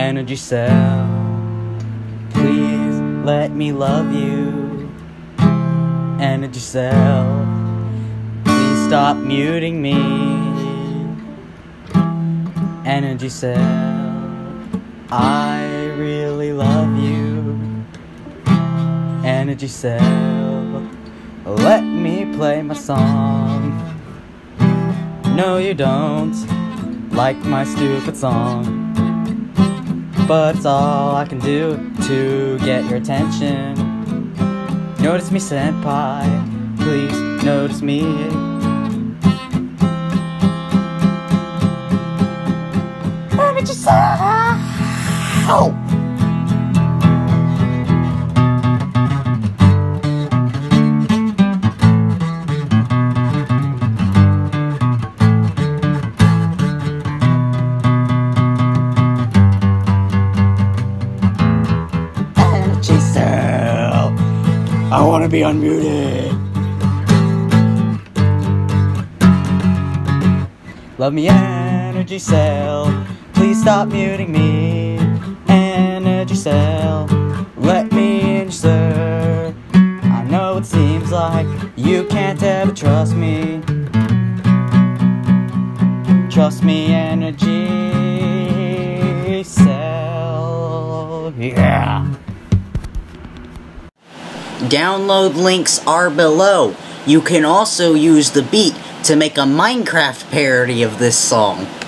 Energy Cell, please let me love you. Energy Cell, please stop muting me. Energy Cell, I really love you. Energy Cell, let me play my song. No, you don't like my stupid song, but it's all I can do to get your attention. Notice me, senpai, please notice me. Energy Cell! Energy Cell, I want to be unmuted. Love me, Energy Cell, please stop muting me. Energy Cell, let me in, sir. I know it seems like you can't ever trust me. Trust me, Energy Cell, yeah. Download links are below. You can also use the beat to make a Minecraft parody of this song.